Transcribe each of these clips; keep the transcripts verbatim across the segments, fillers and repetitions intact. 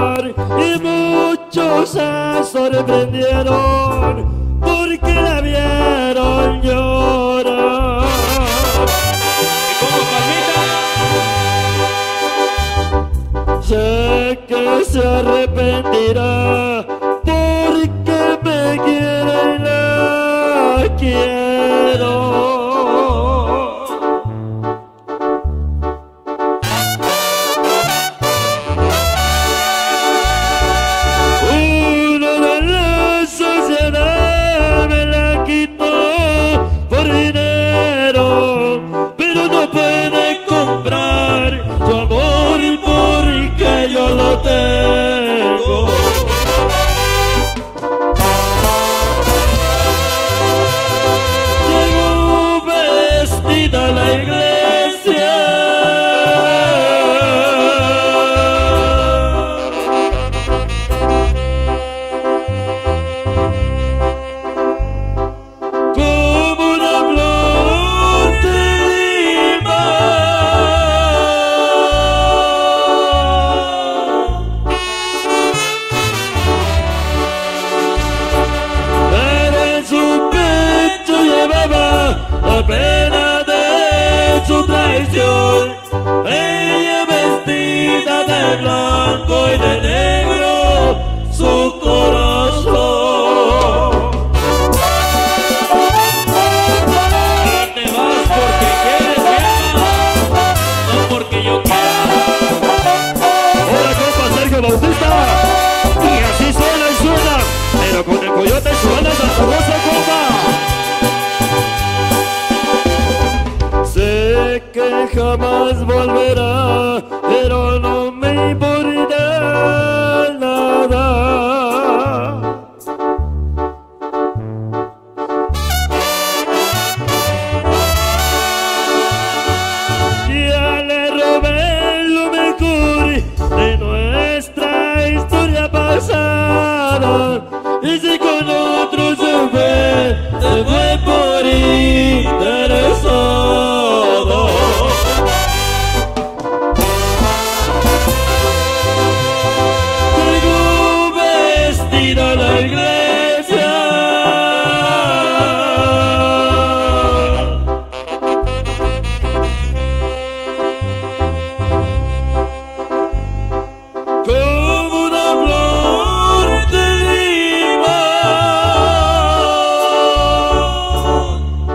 mar y muchos se sorprendieron porque la vieron llorar. ¿Y cómo, Palmita? Sé que se arrepentirá porque me quiere y la quiero. Ella vestida de blanco y de negro, su corazón. Y te vas porque quieres, Diana, no porque yo quiera. Hola, compa Sergio Bautista. Y así suena y suena, pero con el coyote suena Santa Rosa, compa. Sé que jamás volverá, pero no me importa nada. Ya le robé lo mejor de nuestra historia pasada, y si con otro se fue, se fue por interesado. La iglesia, como una flor de limón,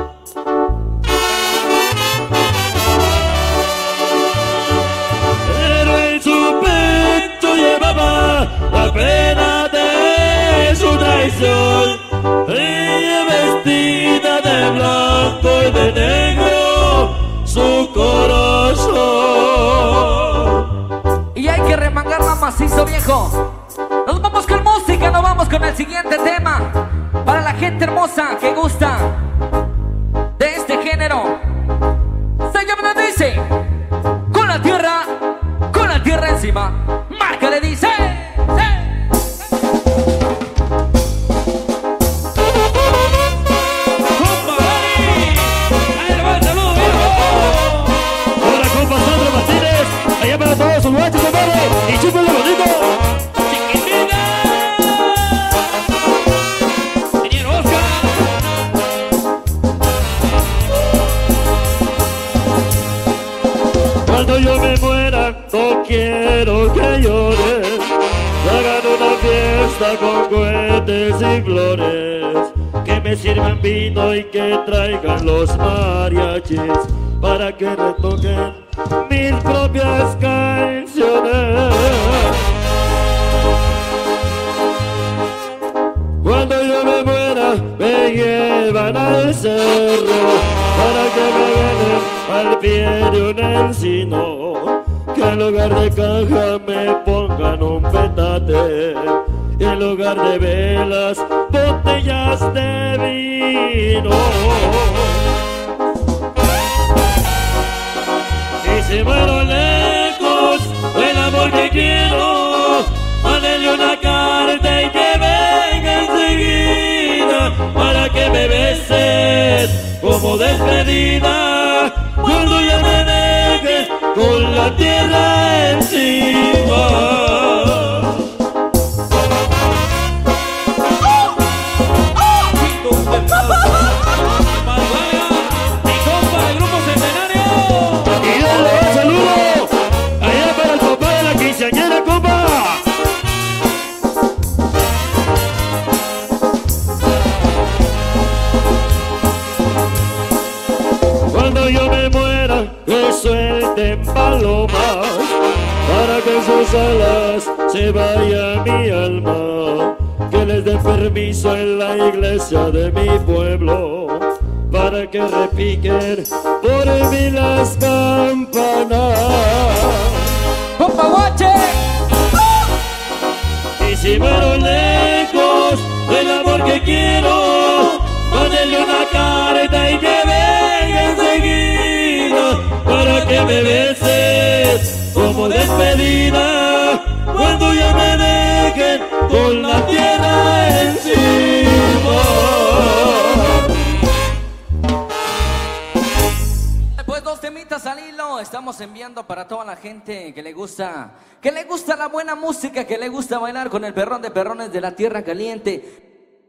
pero en su pecho llevaba la pena de su traición. Ella vestida de blanco y de negro, su corazón. Y hay que remangarla macizo, viejo. Nos vamos con música, nos vamos con el siguiente tema. Para la gente hermosa que gusta de este género, se llama, dice, con la tierra, con la tierra encima. Marca le dice, para todos sus guachos, compadre, y chúpenlo bonito. Chiquitina, señor Oscar. Cuando yo me muera, no quiero que lloren. Hagan una fiesta con cohetes y flores, que me sirvan vino y que traigan los mariachis para que retoquen mis propias canciones. Cuando yo me muera, me llevan al cerro para que me ganen al pie de un encino, que en lugar de caja me pongan un petate y en lugar de velas, botellas de vino. Y si muero lejos del amor que quiero, mándenle una carta y que venga enseguida para que me beses como despedida cuando ya me dejes con la tierra encima. alas se vaya mi alma, que les den permiso en la iglesia de mi pueblo, para que repiquen por mí las campanas. ¡Compa Guache! Y si muero lejos del amor que quiero, mándenle una carta y que venga enseguida, para que me beses como despedida, cuando ya me dejen con la tierra encima. Pues dos temitas al hilo estamos enviando para toda la gente que le gusta, que le gusta la buena música, que le gusta bailar con el perrón de perrones de la tierra caliente.